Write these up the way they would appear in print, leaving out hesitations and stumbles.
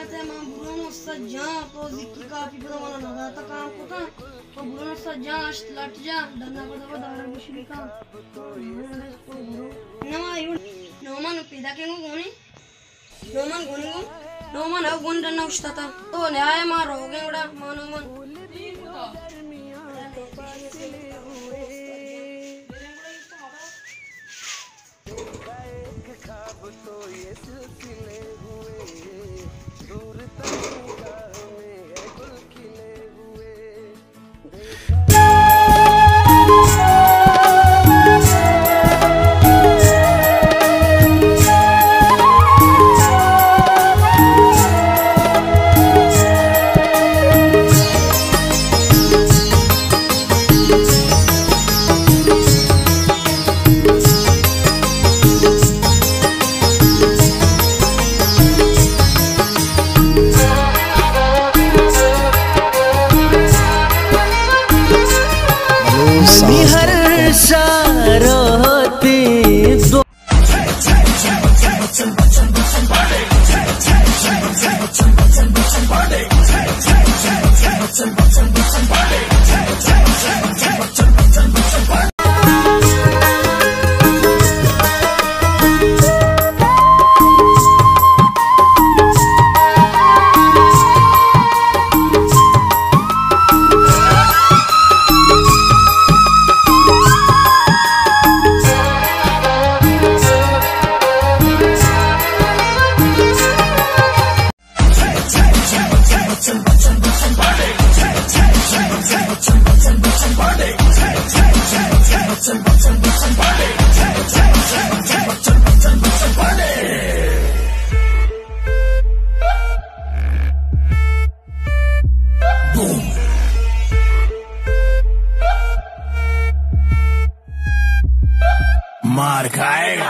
te ma burono sajja to zikki kafi burono na ta काम को था तो बुरोनो sajja लट जा दन्ना को तो दारा बिशरी का नोमान पिदा के गोनी नोमान गोनी को नोमान अब गोन दन्ना उस्ता था तो न्याय मार हो गए उड़ा मानोमान मार खाएगा।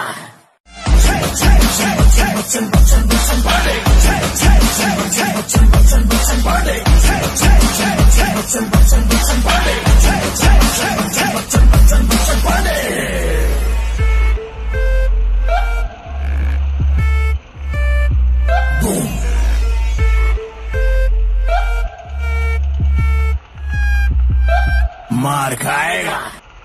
मार खाएगा।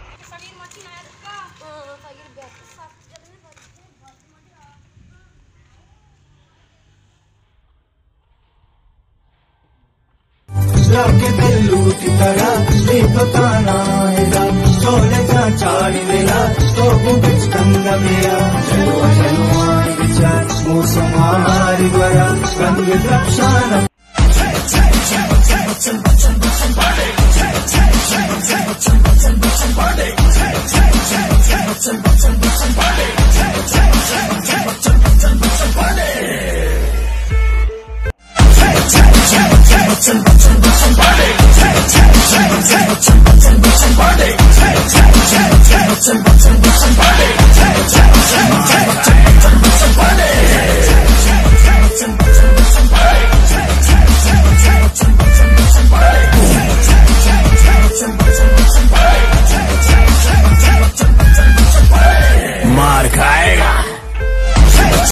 के दिल्लू की तरह तो ताना आएगा सोले का चारी मेरा तो बिच गंगा मेरा चलो चलो आए विचार मौसम हमारी द्वारा रंग रक्षाना Somebody